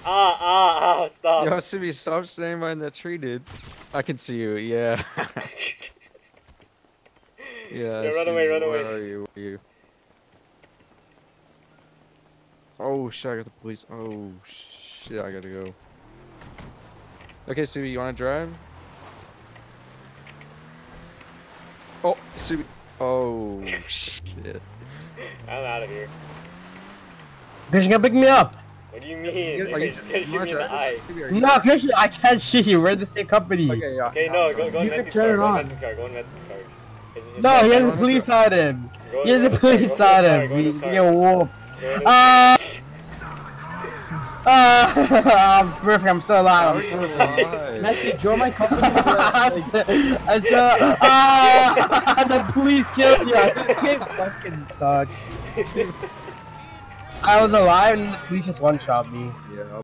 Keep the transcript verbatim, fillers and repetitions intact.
Ah, ah, ah, stop. Yo, Subi, stop staying behind that tree, dude. I can see you, yeah. Yeah, Yeah, run Subi, away, run where away. are you? Where are you? Oh shit, I got the police. Oh shit, I gotta go. Okay, Subi, you wanna drive? Oh, Subi. Oh shit. I'm out of here. Bitch, you gotta pick me up. What do you mean? Are you, You're just gonna you shoot wanna me in the drive this? eye. Subi, are you- No, Christian, I can't shoot you. We're in the same company. Okay, yeah. Okay, no, go, go in You can Messi's turn car. it Go in on. Messi's car. Go in Messi's car. It's- it's No, fine. he has Go a in police his on him. Go in- He has go a in his car, police go in on his car, him. go in his He's car. getting whooped. Go in his Ah! Ah! I'm perfect. I'm still alive. I'm still alive. Messi, join my company. I saw. Ah! The police killed you. This game fucking sucks. I was alive and the police just one-shot me. Yeah.